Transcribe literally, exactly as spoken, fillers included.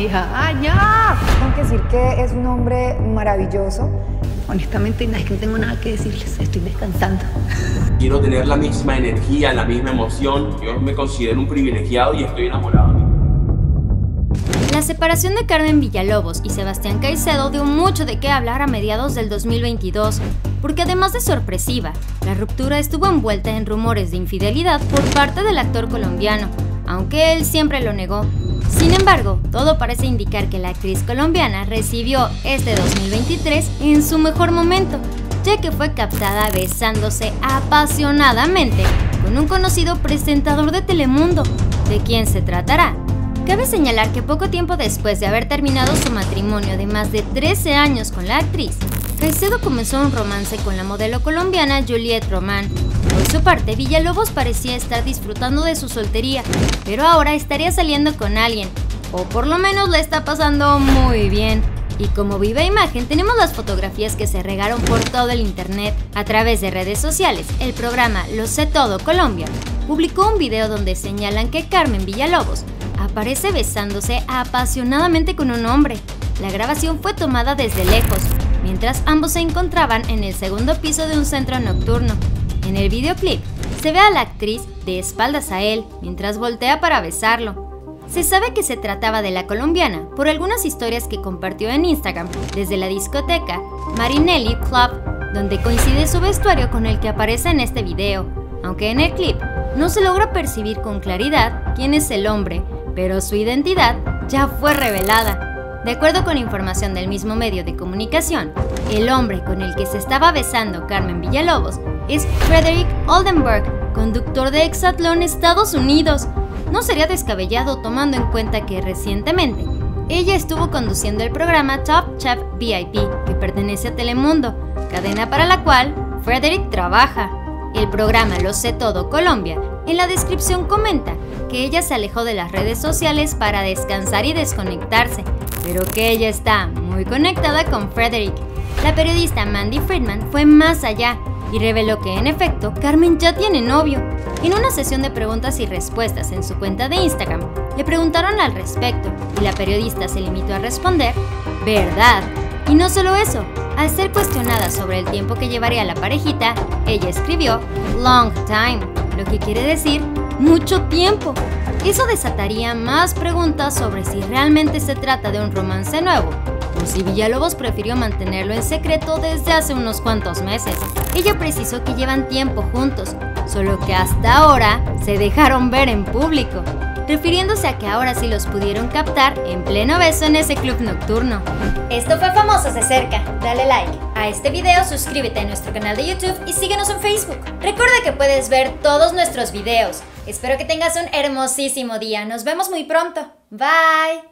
hija, ¡ah, ya! Tengo que decir que es un hombre maravilloso. Honestamente, no es que no tengo nada que decirles, estoy descansando. Quiero tener la misma energía, la misma emoción. Yo me considero un privilegiado y estoy enamorado de mí. La separación de Carmen Villalobos y Sebastián Caicedo dio mucho de qué hablar a mediados del dos mil veintidós, porque además de sorpresiva, la ruptura estuvo envuelta en rumores de infidelidad por parte del actor colombiano, aunque él siempre lo negó. Sin embargo, todo parece indicar que la actriz colombiana recibió este dos mil veintitrés en su mejor momento, ya que fue captada besándose apasionadamente con un conocido presentador de Telemundo. ¿De quién se tratará? Cabe señalar que poco tiempo después de haber terminado su matrimonio de más de trece años con la actriz, Caicedo comenzó un romance con la modelo colombiana Juliette Román. Por su parte, Villalobos parecía estar disfrutando de su soltería, pero ahora estaría saliendo con alguien, o por lo menos la está pasando muy bien. Y como viva imagen, tenemos las fotografías que se regaron por todo el internet. A través de redes sociales, el programa Lo Sé Todo Colombia publicó un video donde señalan que Carmen Villalobos aparece besándose apasionadamente con un hombre. La grabación fue tomada desde lejos, mientras ambos se encontraban en el segundo piso de un centro nocturno. En el videoclip, se ve a la actriz de espaldas a él, mientras voltea para besarlo. Se sabe que se trataba de la colombiana por algunas historias que compartió en Instagram desde la discoteca Marinelli Club, donde coincide su vestuario con el que aparece en este video, aunque en el clip no se logra percibir con claridad quién es el hombre, pero su identidad ya fue revelada. De acuerdo con información del mismo medio de comunicación, el hombre con el que se estaba besando Carmen Villalobos es Frederick Oldenburg, conductor de Exatlón Estados Unidos. No sería descabellado tomando en cuenta que recientemente ella estuvo conduciendo el programa Top Chef V I P, que pertenece a Telemundo, cadena para la cual Frederick trabaja. El programa Lo Sé Todo Colombia en la descripción comenta que ella se alejó de las redes sociales para descansar y desconectarse, pero que ella está muy conectada con Frederick. La periodista Mandy Friedman fue más allá y reveló que en efecto Carmen ya tiene novio. En una sesión de preguntas y respuestas en su cuenta de Instagram, le preguntaron al respecto y la periodista se limitó a responder «verdad». Y no solo eso, al ser cuestionada sobre el tiempo que llevaría la parejita, ella escribió «long time», lo que quiere decir mucho tiempo. Eso desataría más preguntas sobre si realmente se trata de un romance nuevo, o si Villalobos prefirió mantenerlo en secreto desde hace unos cuantos meses. Ella precisó que llevan tiempo juntos, solo que hasta ahora se dejaron ver en público, refiriéndose a que ahora sí los pudieron captar en pleno beso en ese club nocturno. Esto fue Famosos de Cerca. Dale like a este video, suscríbete a nuestro canal de YouTube y síguenos en Facebook. Recuerda que puedes ver todos nuestros videos. Espero que tengas un hermosísimo día. Nos vemos muy pronto. Bye.